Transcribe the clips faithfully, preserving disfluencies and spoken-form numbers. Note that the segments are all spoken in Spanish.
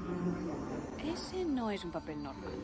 Ese no es un papel normal.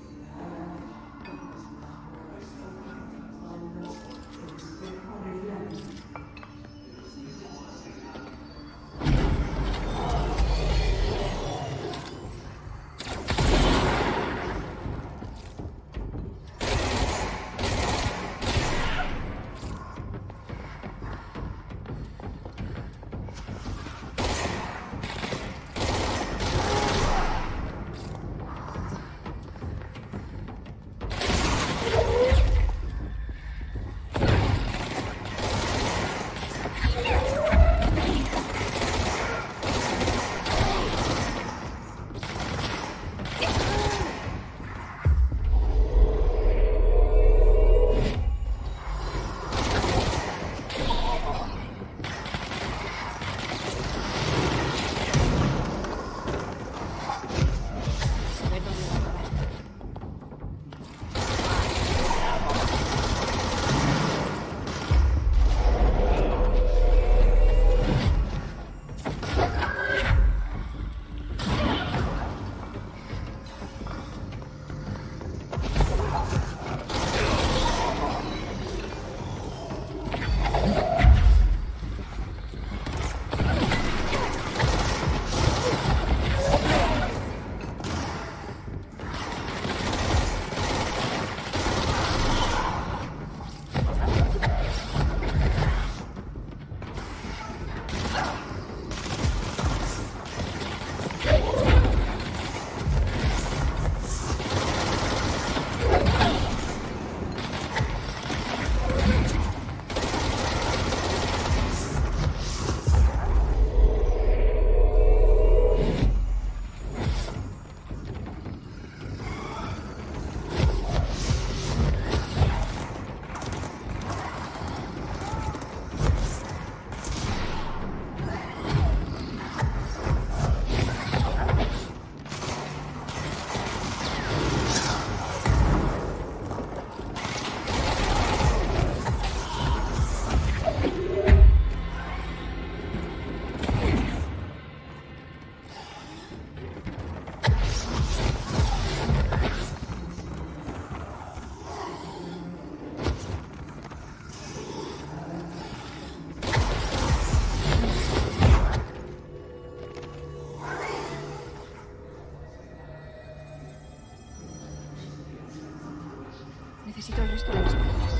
Necesito el resto de las piezas.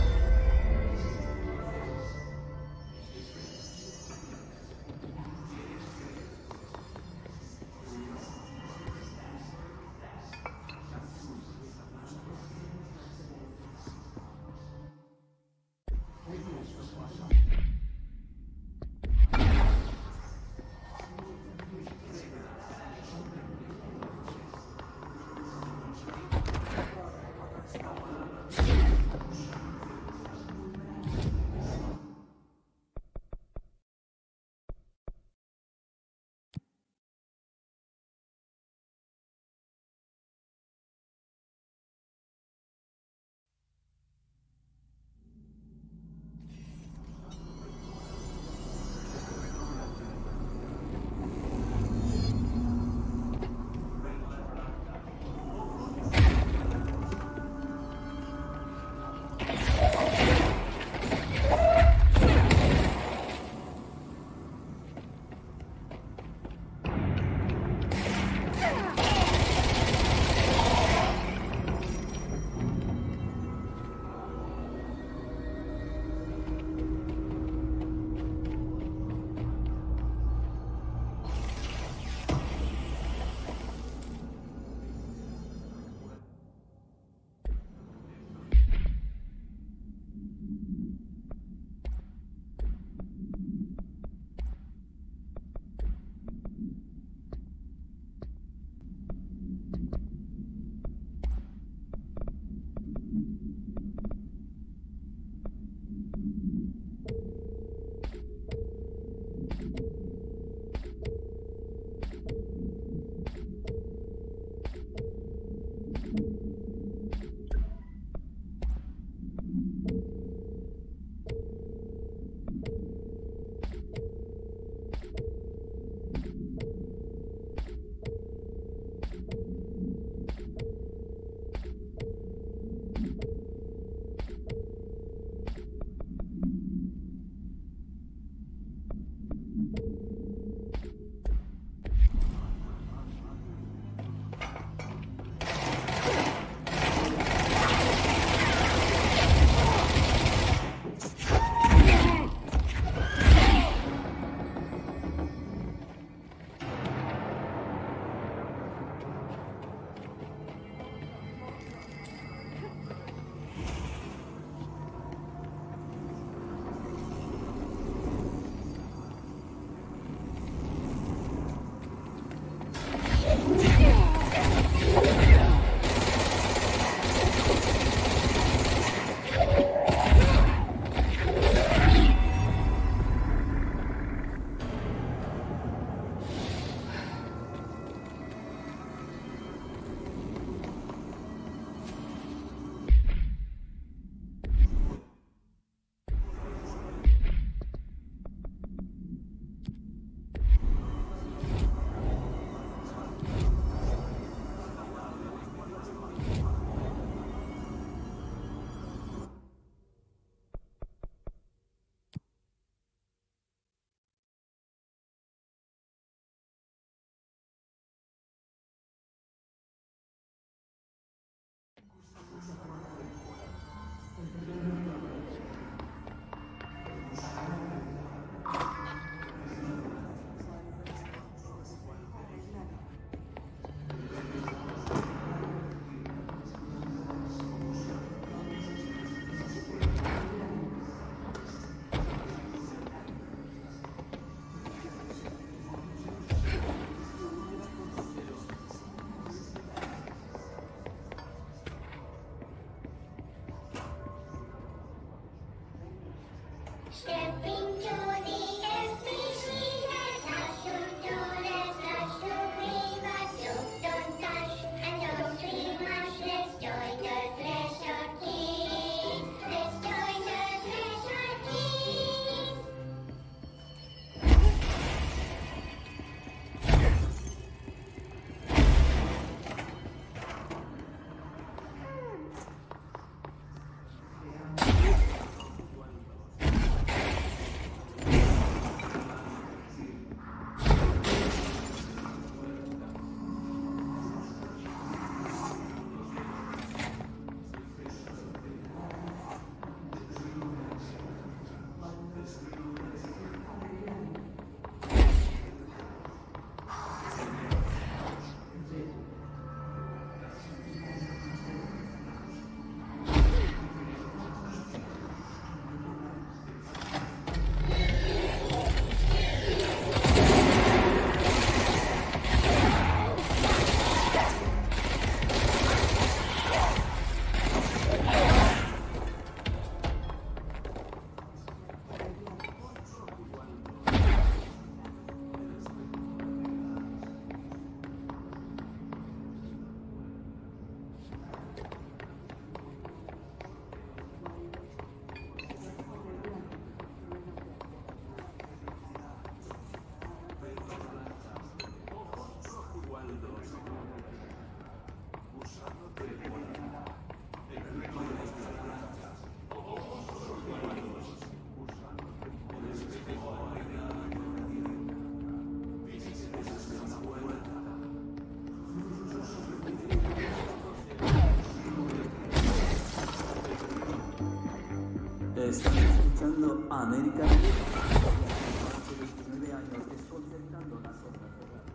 escuchando América de hace veintinueve años desconcertando las ondas de radio.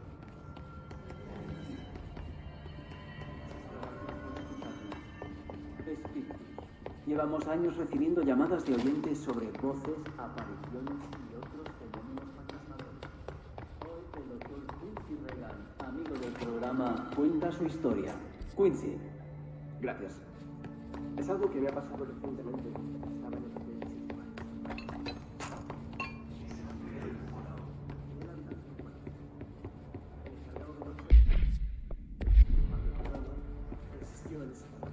Espíritus. Llevamos años recibiendo llamadas de oyentes sobre voces, apariciones y otros fenómenos fantasmagóricos. Hoy el doctor Quincy Regan, amigo del programa, cuenta su historia. Quincy. Gracias. Es algo que me ha pasado recientemente. Estaba en el hotel de cinco años. Existió el sábado.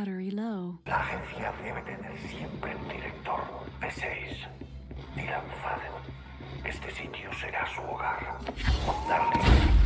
battery low. La agencia debe tener siempre un director. P seis. Dylan Faden. Este sitio será su hogar. Darle.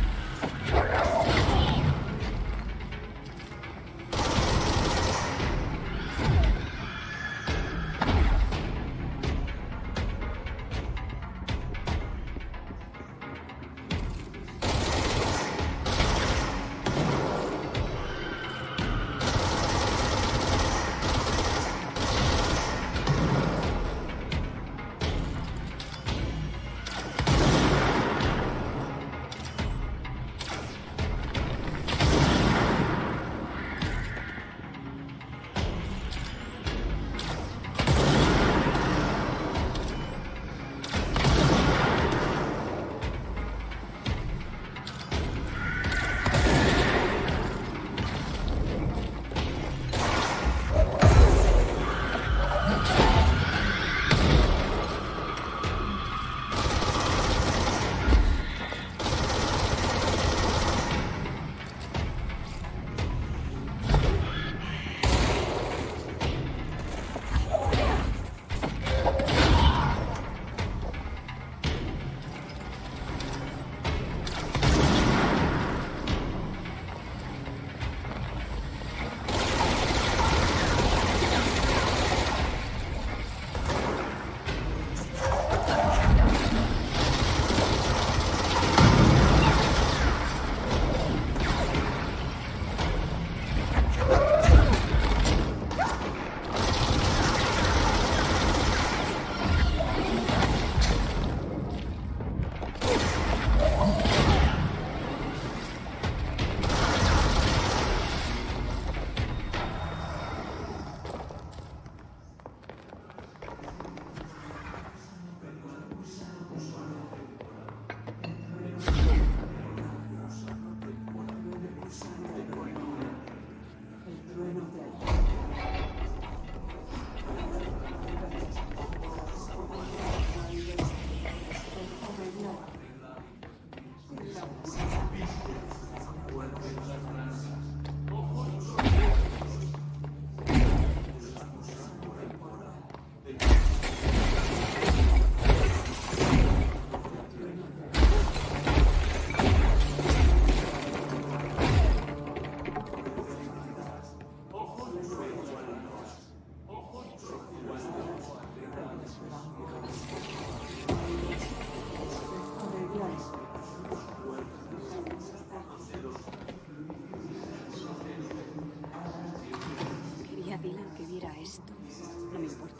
Quería Dylan que viera esto. No me importa.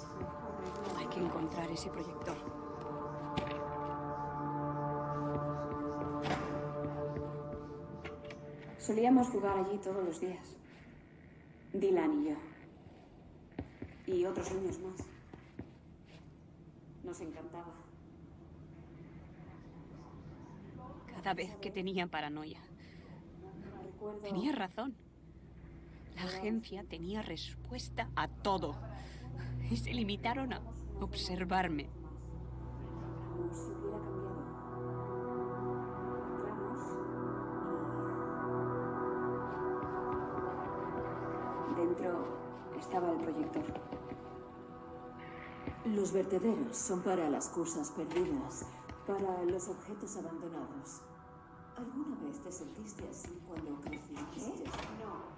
Hay que encontrar ese proyector. Solíamos jugar allí todos los días. Dylan y yo. Y otros niños más. Nos encantaba. Cada vez que tenía paranoia. Tenía razón. La agencia tenía respuesta a todo. Y se limitaron a observarme. Dentro estaba el proyector. Los vertederos son para las cosas perdidas, para los objetos abandonados. ¿Alguna vez te sentiste así cuando creciste? No.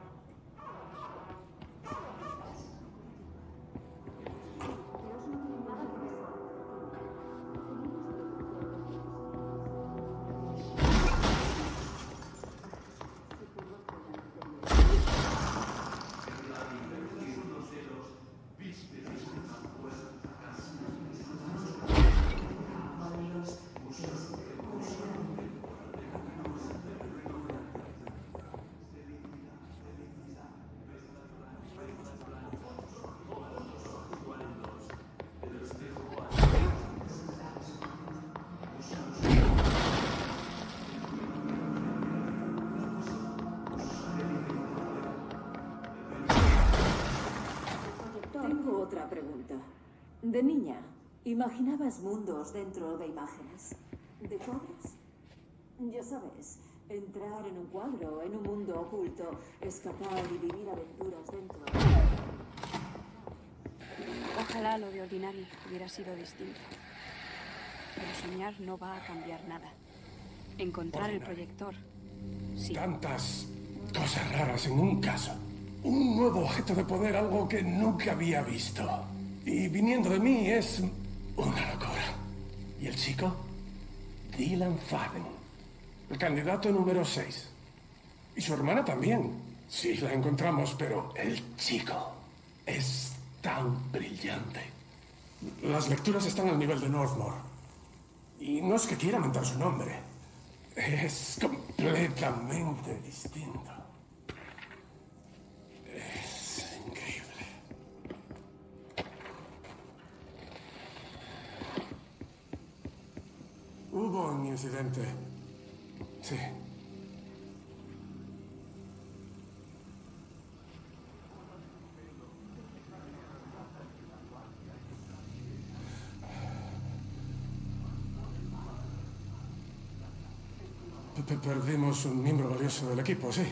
Tengo otra pregunta. De niña, ¿imaginabas mundos dentro de imágenes? ¿De cuadros? Ya sabes, Entrar en un cuadro, en un mundo oculto, escapar y vivir aventuras dentro. Ojalá lo de Ordinary hubiera sido distinto. Pero soñar no va a cambiar nada. Encontrar el proyector, sí. Tantas cosas raras en un caso. Un nuevo objeto de poder, algo que nunca había visto. Y viniendo de mí es una locura. ¿Y el chico? Dylan Faden. El candidato número seis. Y su hermana también. Sí, la encontramos, pero el chico es tan brillante. Las lecturas están al nivel de Northmore. Y no es que quiera mentar su nombre. Es completamente distinto. Es increíble. Hubo un incidente. Sí. P- Perdimos un miembro valioso del equipo, sí.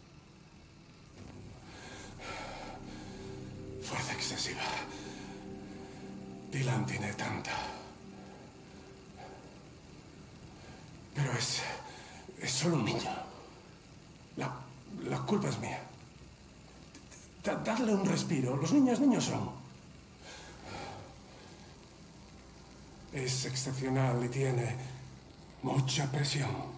Fuerza excesiva. Dylan tiene tanta. Pero es... es solo un niño. La, la culpa es mía. Da- dadle un respiro. Los niños niños son. Es excepcional y tiene mucha presión.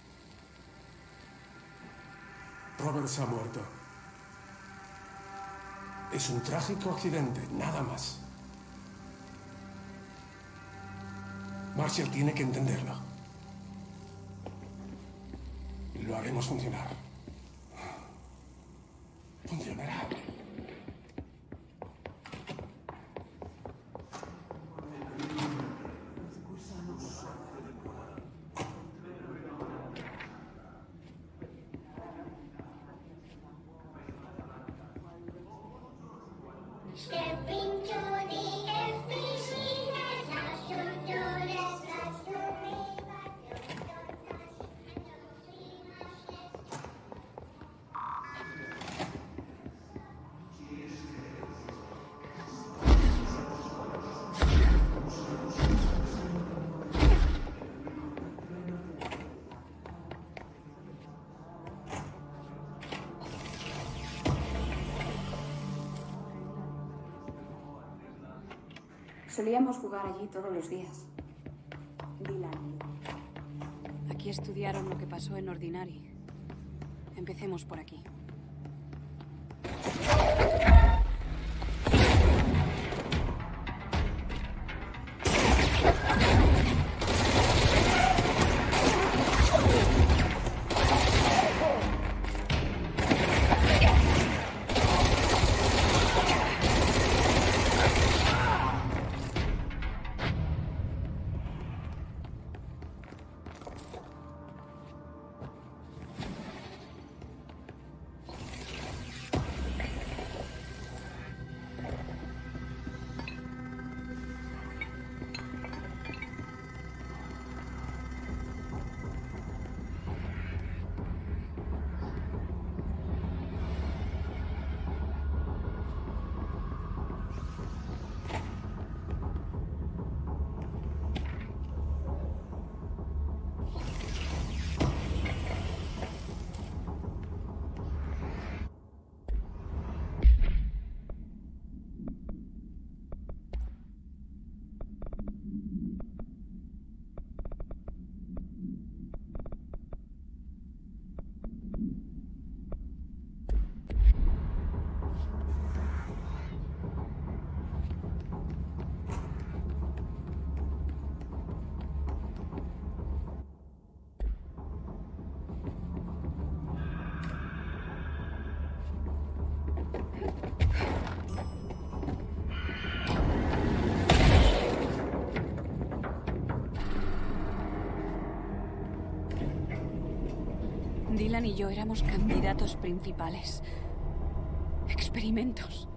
Roberts ha muerto. Es un trágico accidente, nada más. Marshall tiene que entenderlo. Lo haremos funcionar. Funcionará. Solíamos jugar allí todos los días. Dylan. Aquí estudiaron lo que pasó en Ordinary. Empecemos por aquí. Dylan y yo éramos candidatos principales. Experimentos.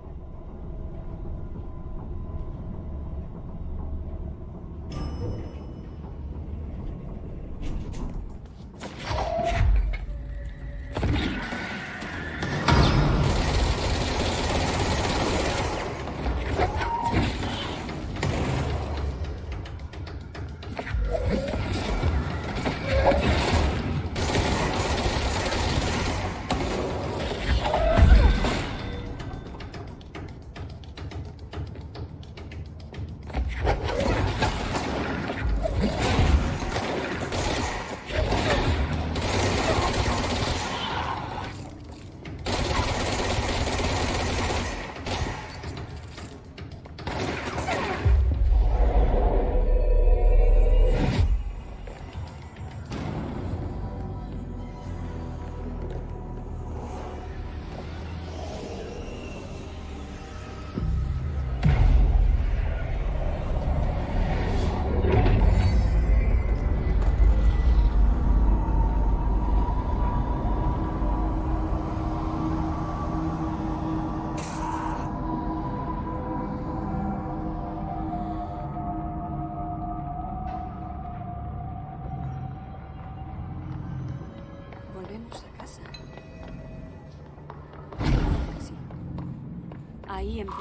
Aquí empezó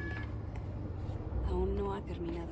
y aún no ha terminado.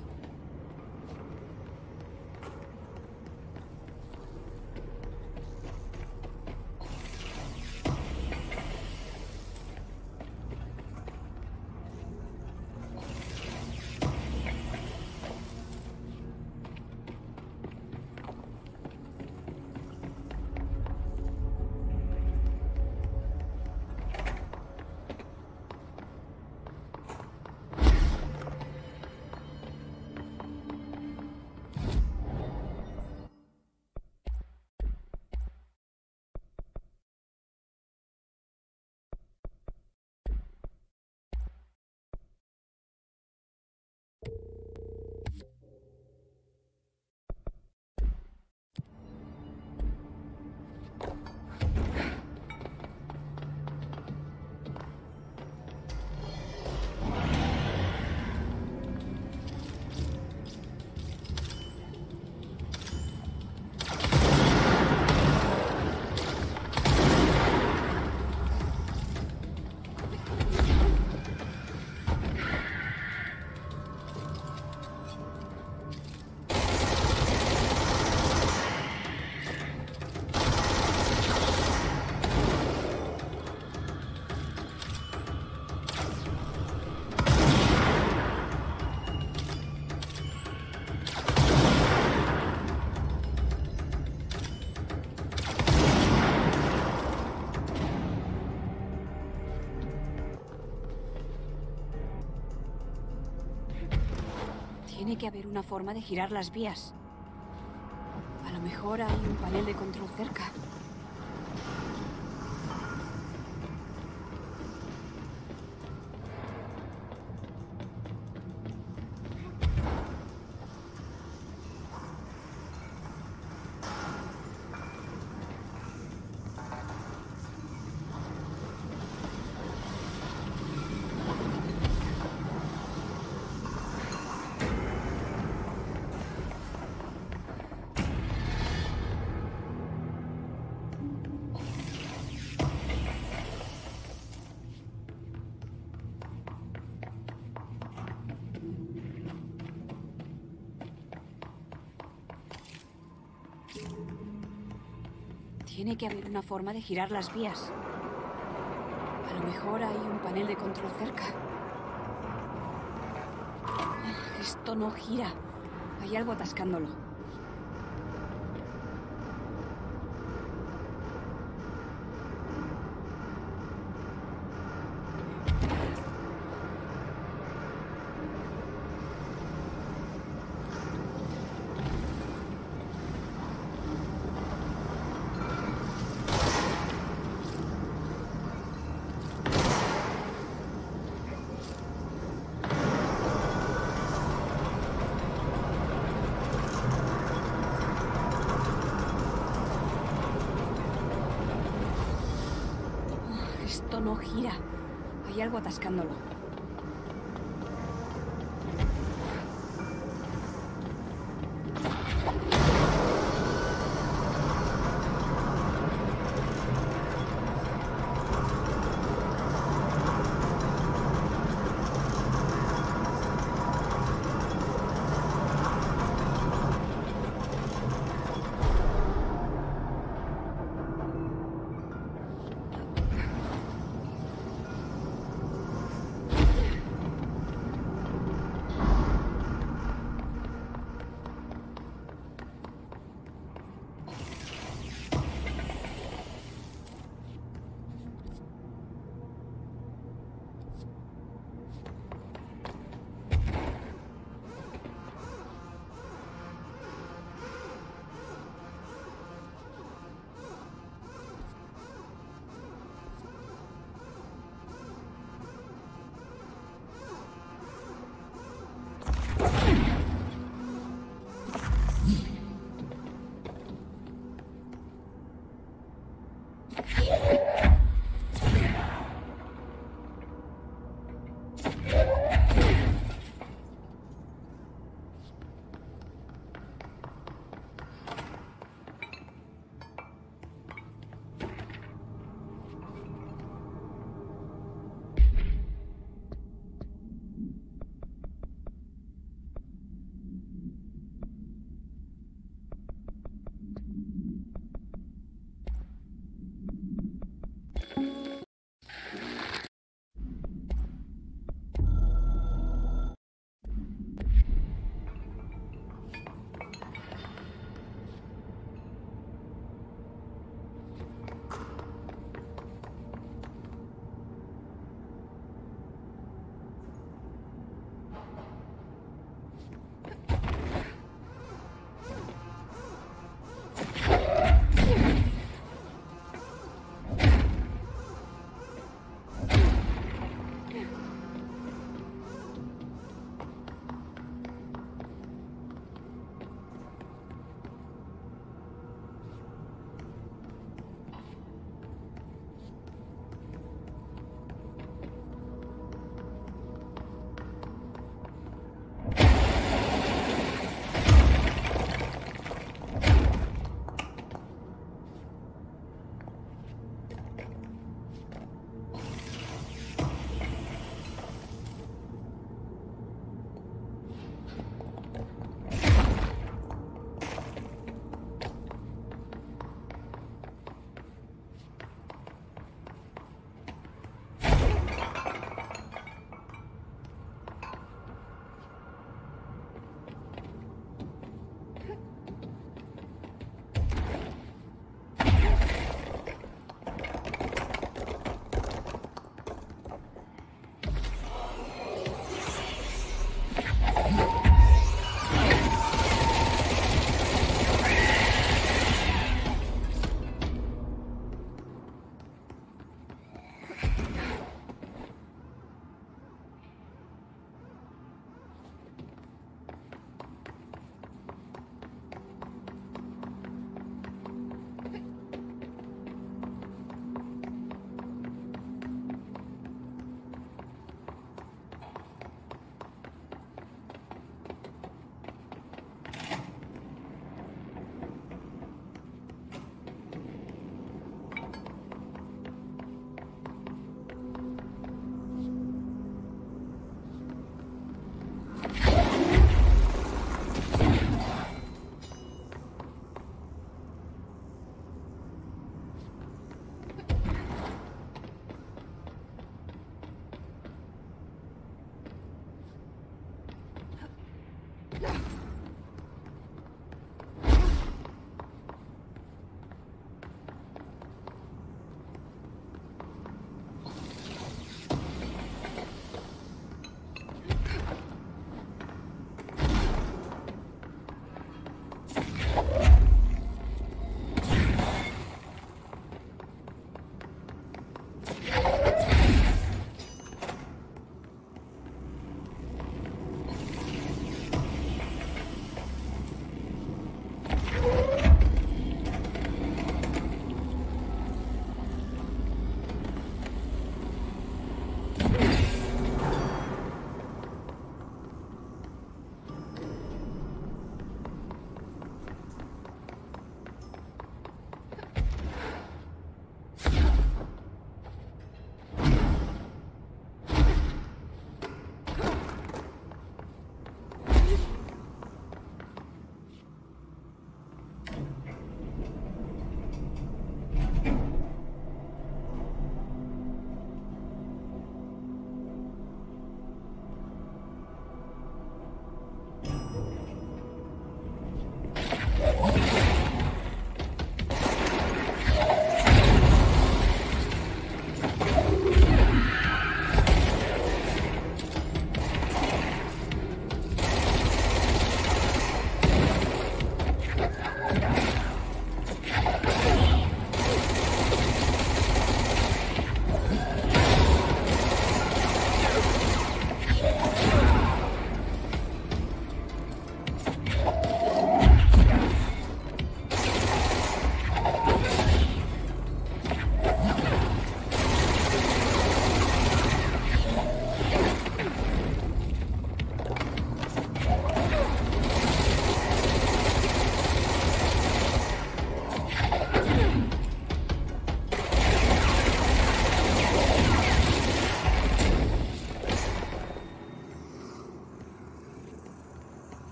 Tiene que haber una forma de girar las vías. A lo mejor hay un panel de control cerca. Tiene que haber una forma de girar las vías. A lo mejor hay un panel de control cerca. Esto no gira. Hay algo atascándolo. Esto no gira. Hay algo atascándolo.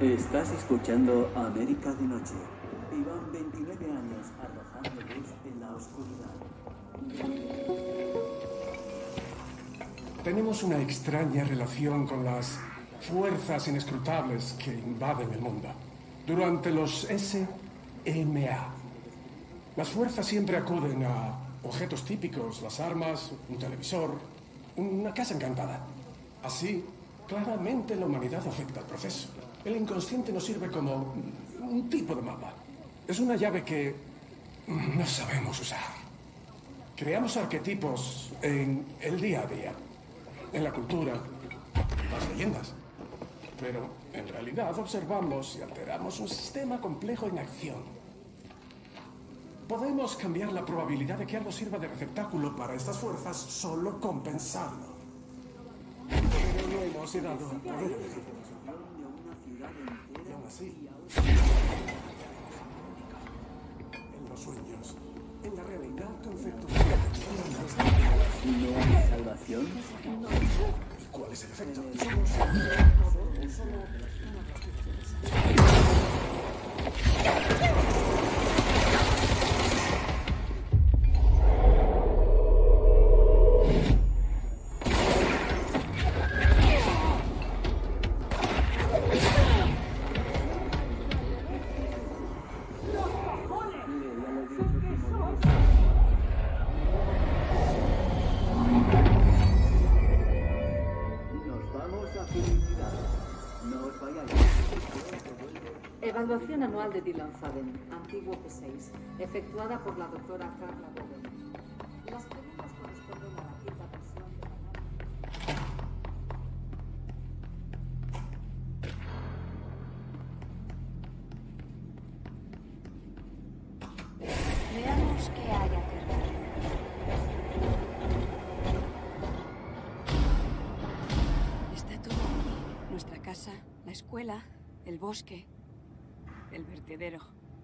Estás escuchando América de Noche. Y van veintinueve años arrojando luz en la oscuridad. Tenemos una extraña relación con las fuerzas inescrutables que invaden el mundo. Durante los S M A, las fuerzas siempre acuden a objetos típicos, las armas, un televisor, una casa encantada. Así, claramente la humanidad afecta al proceso. El inconsciente nos sirve como un tipo de mapa. Es una llave que no sabemos usar. Creamos arquetipos en el día a día, en la cultura, las leyendas. Pero en realidad observamos y alteramos un sistema complejo en acción. Podemos cambiar la probabilidad de que algo sirva de receptáculo para estas fuerzas solo con pensarlo. Pero no hemos dado poder. Y aún así, en los sueños, en la realidad, conceptos ¿No hay salvación? ¿Cuál es el efecto? Evaluación anual de Dylan Faden, antiguo P seis, efectuada por la doctora Carla Bowen. Las preguntas corresponden a la quinta versión de la... Veamos qué hay a cerrar. Está todo aquí. Nuestra casa, la escuela, el bosque. El vertedero.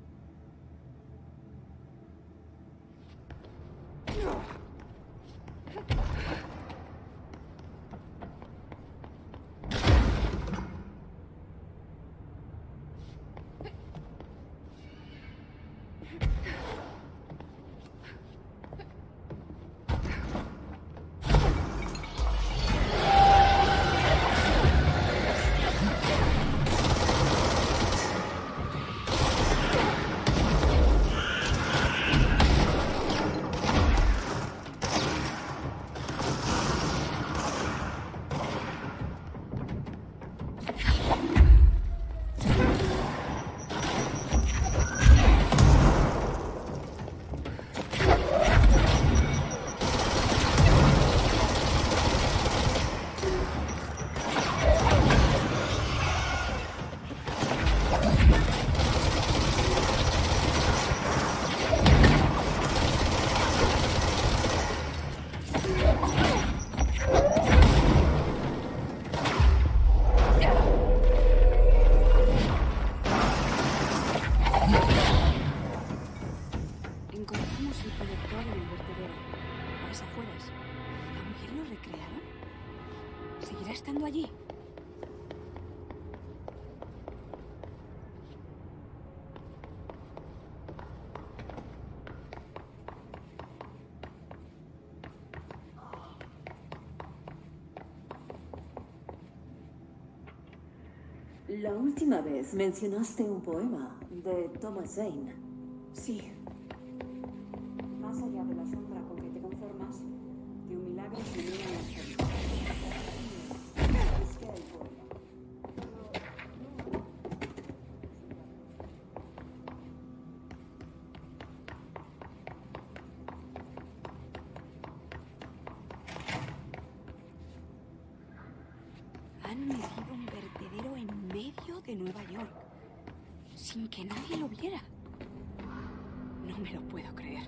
Estando allí. La última vez mencionaste un poema de Thomas Zane. Sí. Más allá de la sombra con que te conformas, de un milagro se miran las cosas. Busqué el poema. Han metido un vertedero en medio de Nueva York, sin que nadie lo viera. No me lo puedo creer.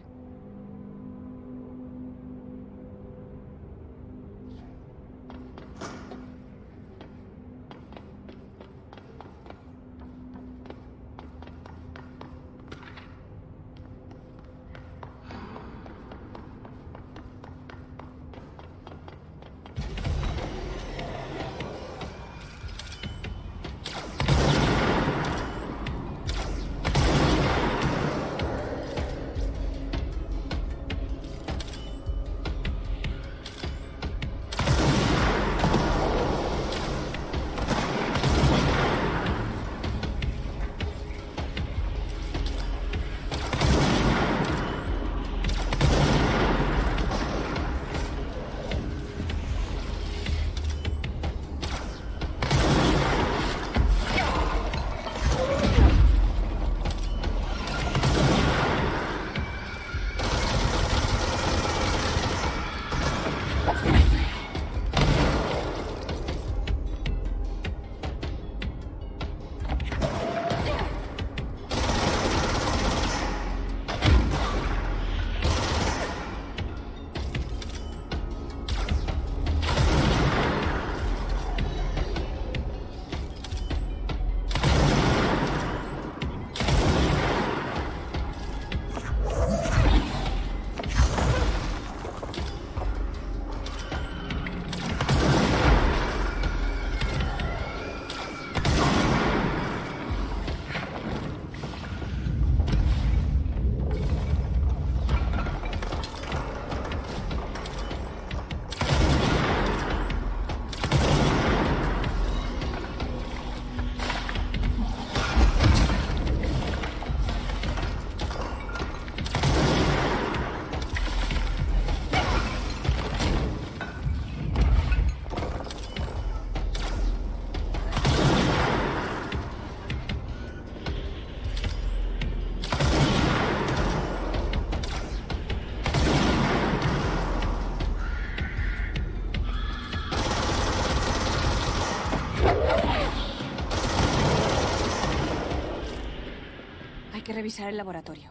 Hay que revisar el laboratorio.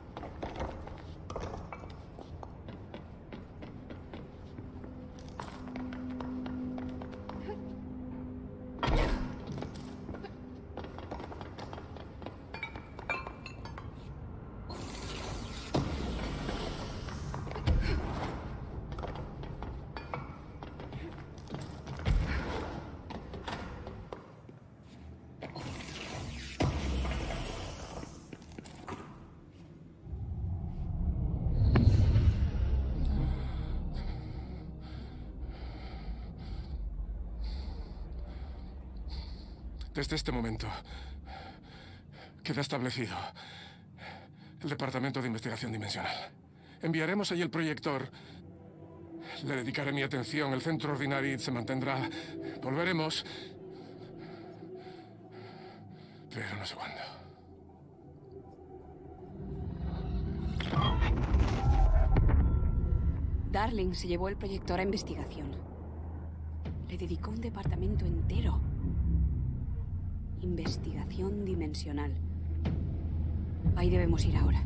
Desde este momento, queda establecido el Departamento de Investigación Dimensional. Enviaremos allí el proyector. Le dedicaré mi atención. El centro ordinario se mantendrá. Volveremos. Pero no sé cuándo. Darling se llevó el proyector a investigación. Le dedicó un departamento entero. Investigación dimensional. Ahí debemos ir ahora.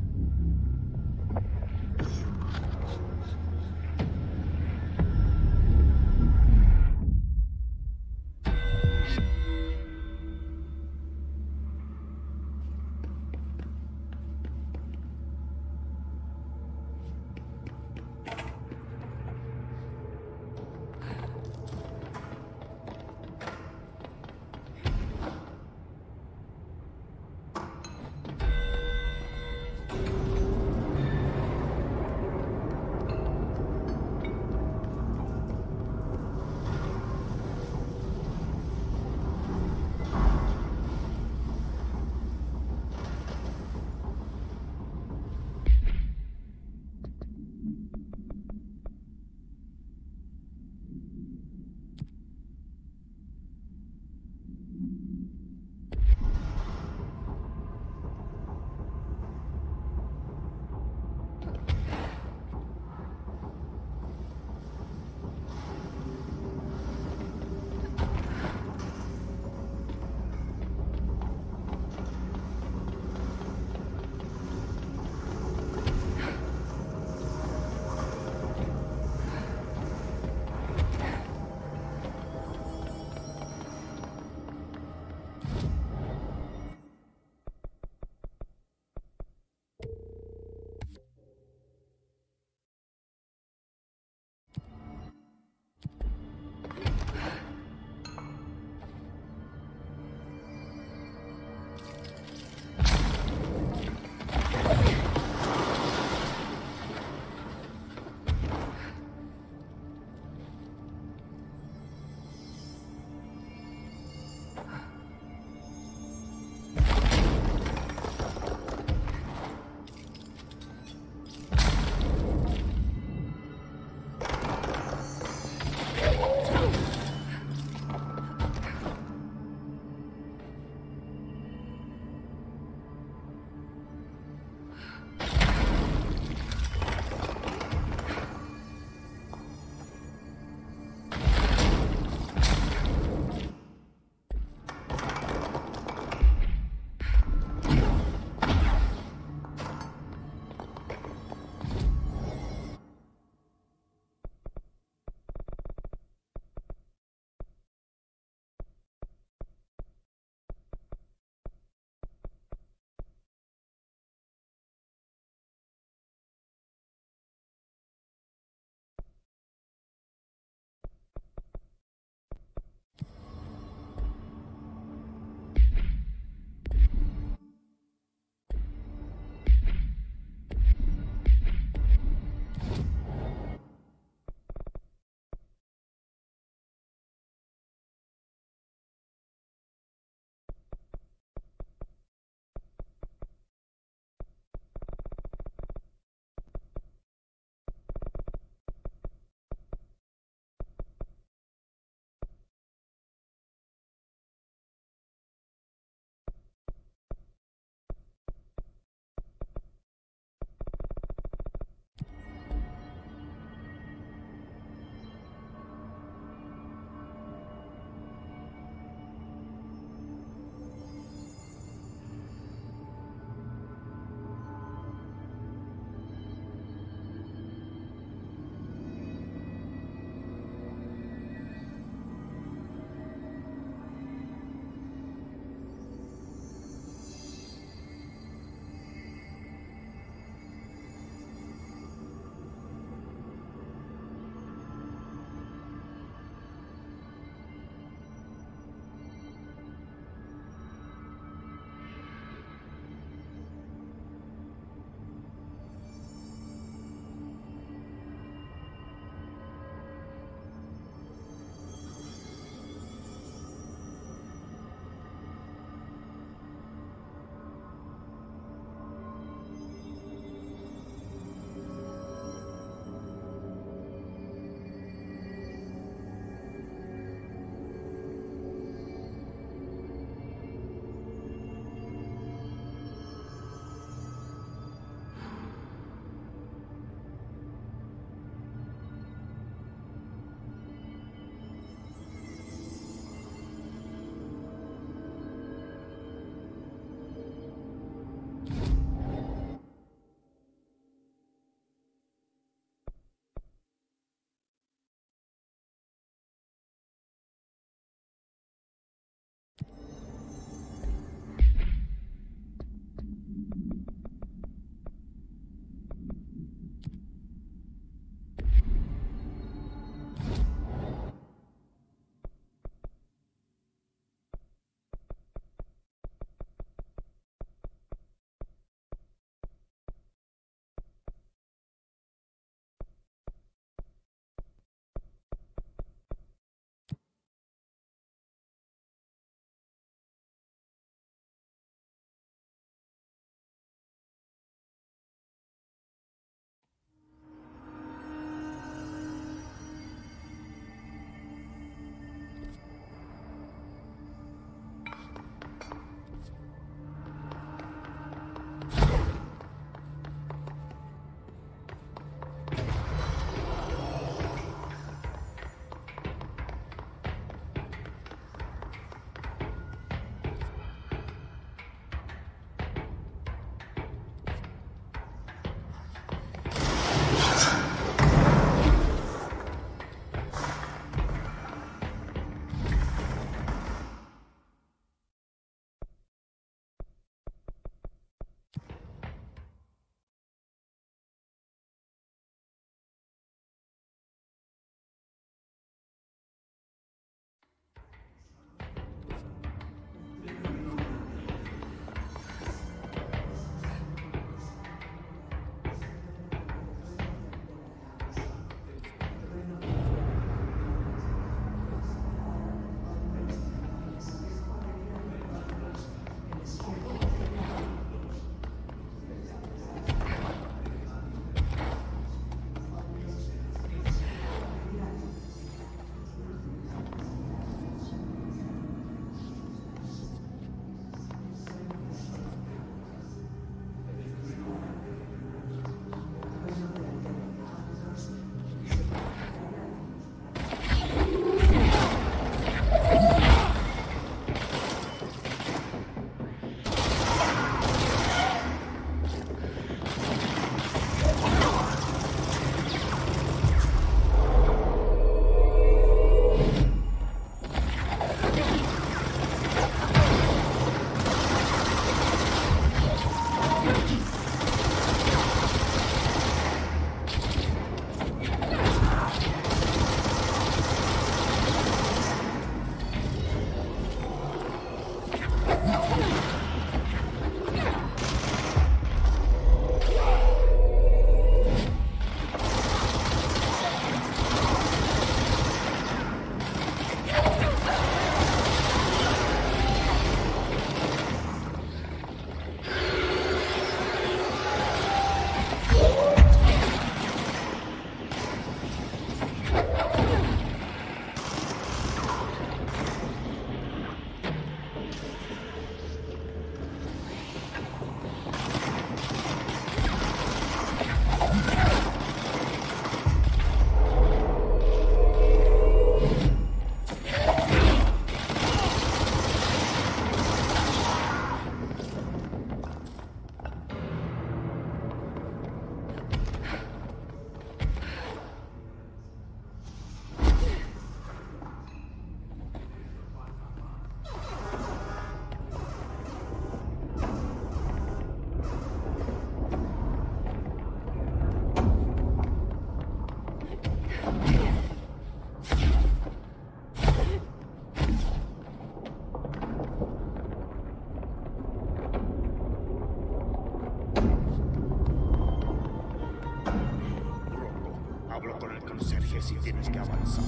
si tienes que avanzar.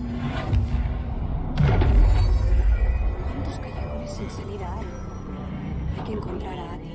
¿Cuántos callejones sin salida hay? Hay que encontrar a Ati.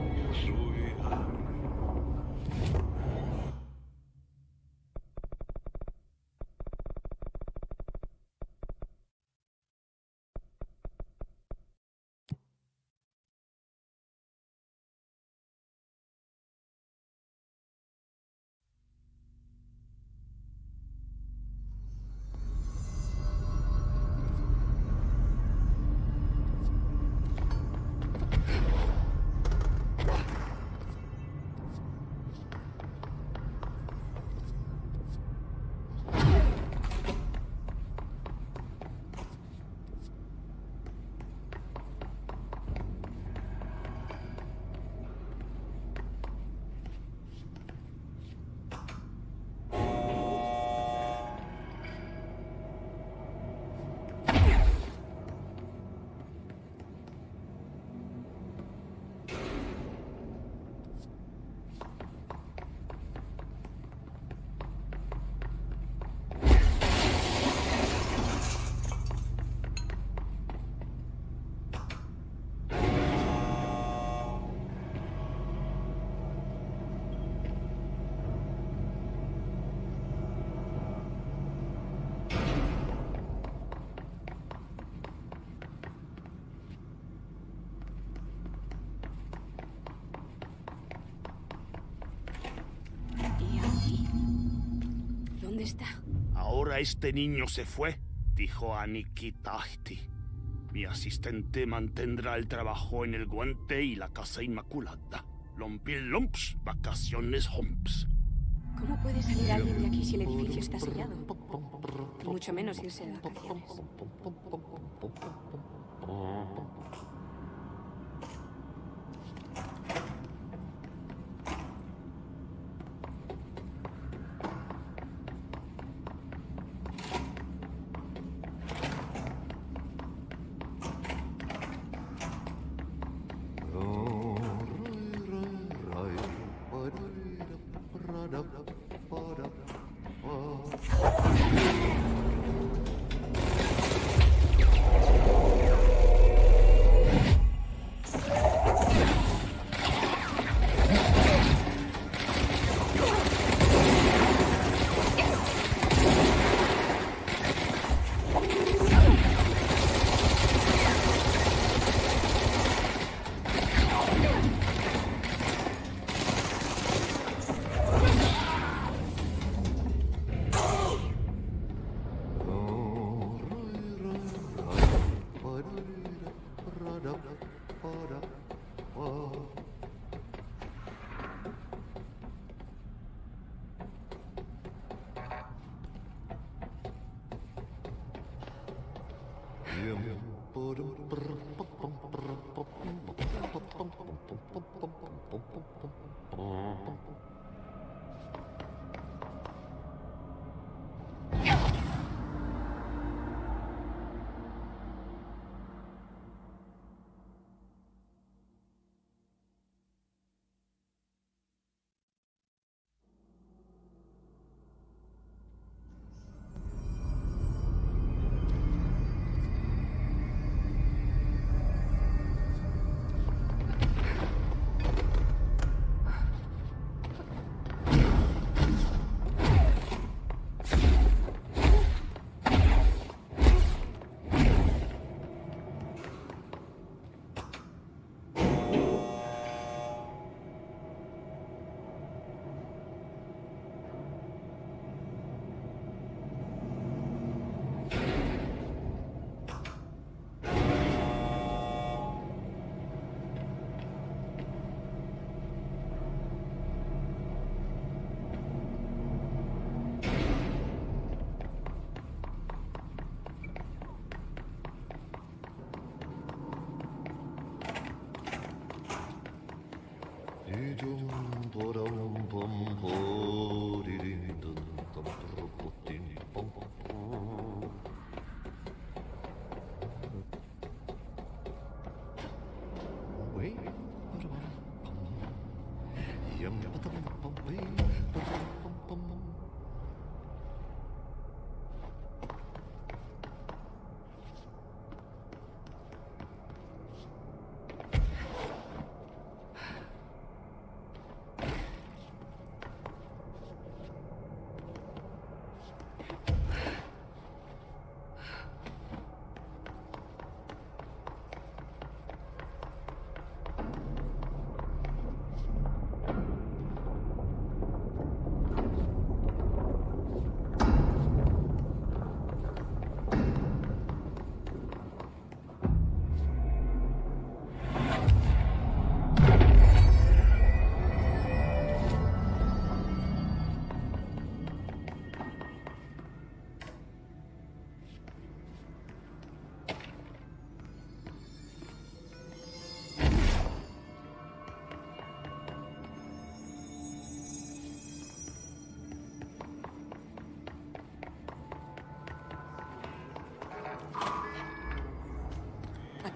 ¿Dónde está? Ahora este niño se fue, dijo Anikitahti. Mi asistente mantendrá el trabajo en el guante y la casa inmaculada. Lompil Lomps, vacaciones Homps. ¿Cómo puede salir alguien de aquí si el edificio está sellado? Y mucho menos irse de vacaciones.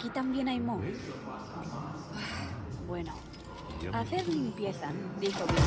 aquí también hay moho. Bueno, hacer limpieza, dijo bien.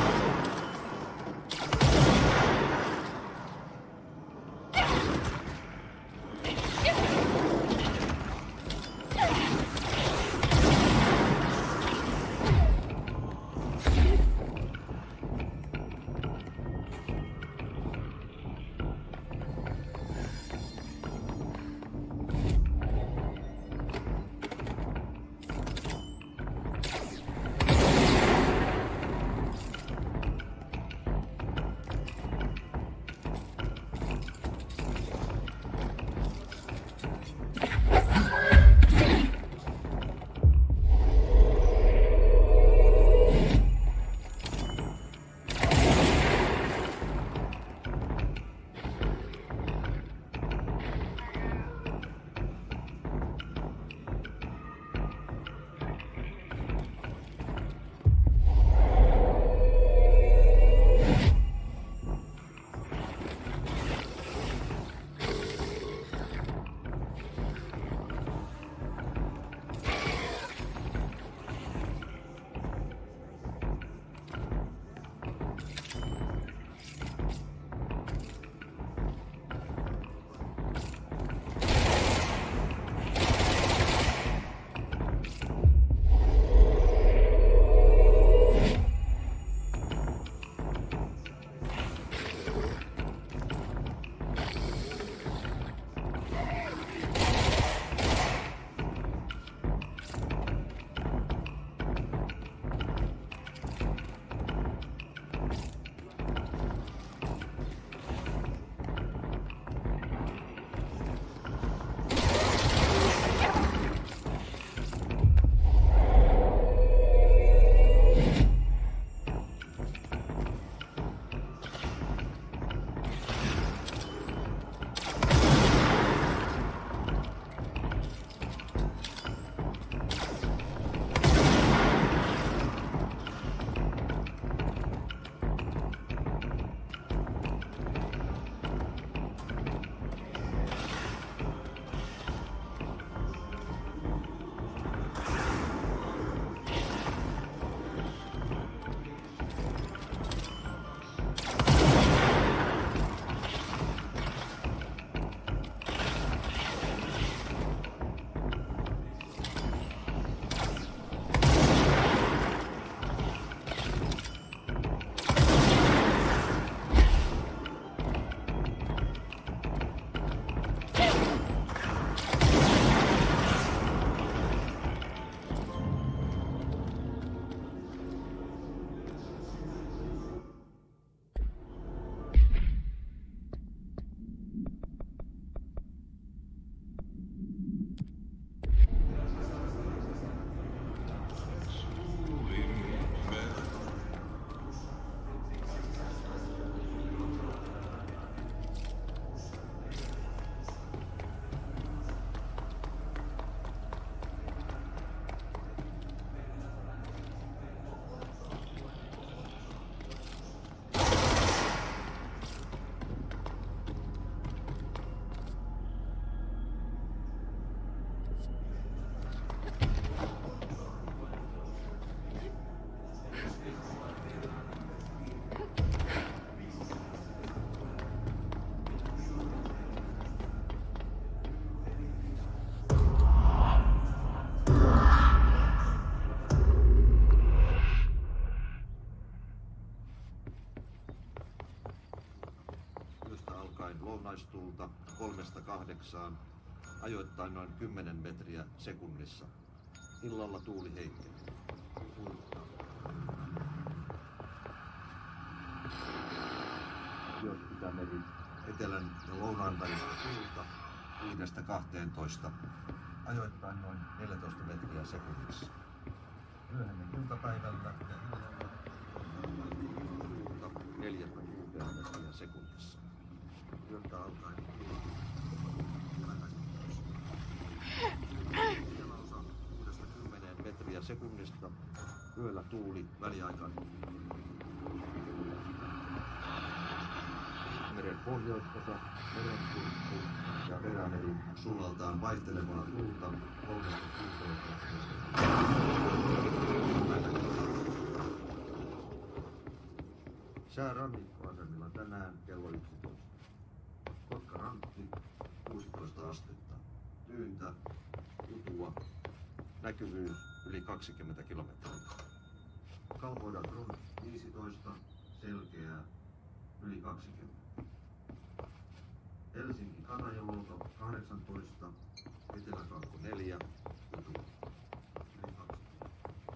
lounaistulta kolmesta kahdeksaan, ajoittain noin kymmenen metriä sekunnissa. Illalla tuuli heikkeli. Itämeri, etelän ja lounaan välistä tuulta viidestä kahteentoista, ajoittain noin neljätoista metriä sekunnissa. Myöhemmin iltapäivällä ja illalla tuulta neljästä kuuteen metriä sekunnissa. Yöltä alkaen ilmanosa kuudesta kymmeneen metriä sekunnista. Yöllä tuuli väliaikainen. Meren pohjoisosa, merenkurkku ja perämeri suunnaltaan vaihtelevaa tuulta kolmesta Sää rannikkoasemilla tänään kello yksitoista. Kotka rankki kuusitoista astetta. Tyyntä, utua, näkyvyys yli kaksikymmentä kilometriä. Kalvoida Grund viisitoista, selkeää, yli kaksikymmentä. Helsinki Katajaluoto kahdeksantoista, Eteläkaakko neljä, utua, yli kaksikymmentä.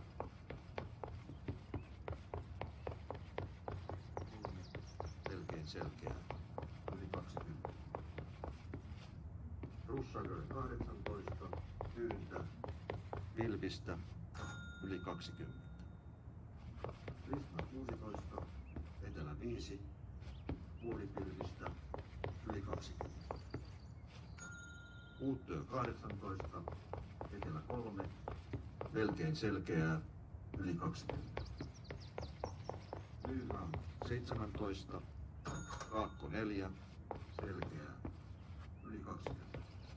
Selkein selkeää, yli kaksikymmentä. Russagöl kahdeksantoista, tyyntä, pilvistä, yli kaksikymmentä. Risma kuusitoista, Etelä viisi, puolipilvistä, yli kaksikymmentä. Uuttyö kahdeksantoista, Etelä kolme, melkein selkeää, yli kaksikymmentä. Nyram seitsemäntoista, Kaakko neljä, selkeää, yli kaksikymmentä.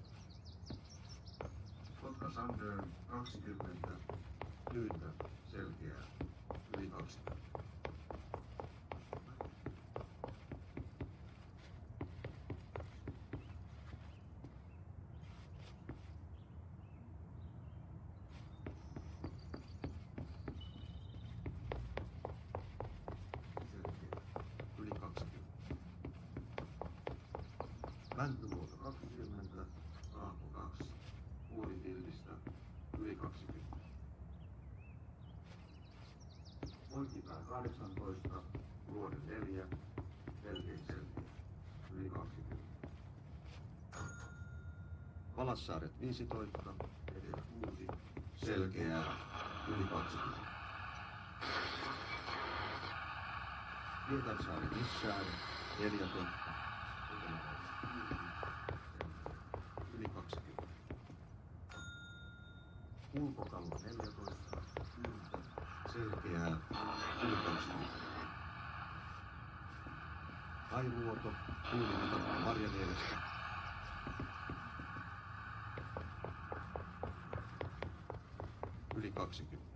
Kotka Sandön kaksikymmentä, tyyntä, selkeää, yli kaksikymmentä. Mäntyluoto kaksikymmentä, Kaakko kaksi, puolipilvistä, yli kaksikymmentä. Poikipää kahdeksantoista, Luode neljä, melkein selkeä, yli kaksikymmentä. Palassaaret viisitoista, Etelä kuusi, selkeää, yli kaksikymmentä. Pietarsaari missään, neljätoista, yli kaksikymmentä. Ulkokallo neljätoista, tyyntä, selkeää, yli kaksikymmentä. Hailuoto, tuulimitoa Marjaniemestä. Yli kaksikymmentä.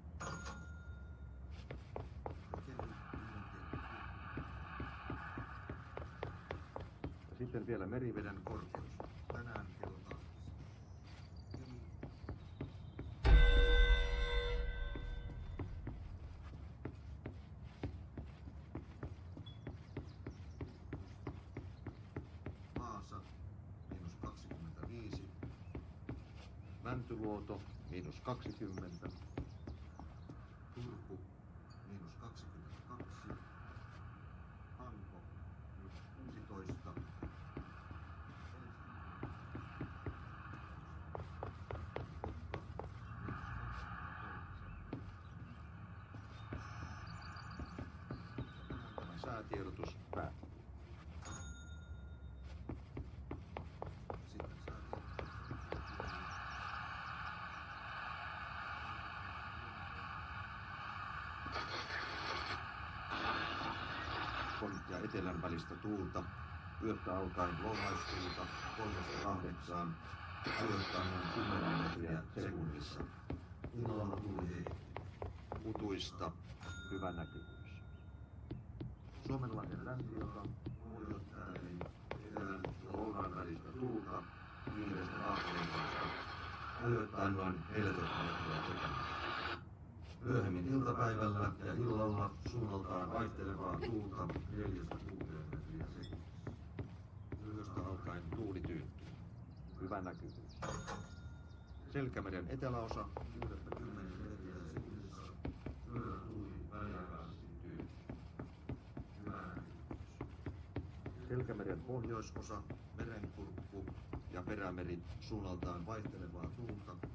Sitten vielä meriveden korkeus. Tänään kello kahdeksan. Vaasa, miinus kaksikymmentäviisi. Mäntyluoto, miinus kaksikymmentä. Turku, miinus kaksikymmentäkaksi. Hanko, miinus kuusitoista. Säätiedotus päättyy. Sitten Pohjois- ja etelän välistä tuulta, yöstä alkaen louhaistuulta kolmesta kahdeksaan, ajoittain noin kymmenen metriä sekunnissa. Illalla tuuli heikki. Utuista, hyvä näkyvyys. Suomenlahden länsiosa, pohjois-ääriin, etelän ja lounaan välistä tuulta, viidestä kahteentoista, ajoittain noin neljätoista metriä sekunnissa. Myöhemmin iltapäivällä ja illalla suunnaltaan vaihtelevaa tuulta neljästä kuuteen metriä sekunnissa. Yöstä alkaen tuuli tyyntyy. Hyvä näkyvyys. Selkämeren eteläosa yhdestä kymmeneen metriä sekunnissa. Yöllä tuuli väliaikaisesti tyyntyy. Hyvä näkyvyys. Selkämeren pohjoisosa, merenkurkku ja perämeri suunnaltaan vaihtelevaa tuulta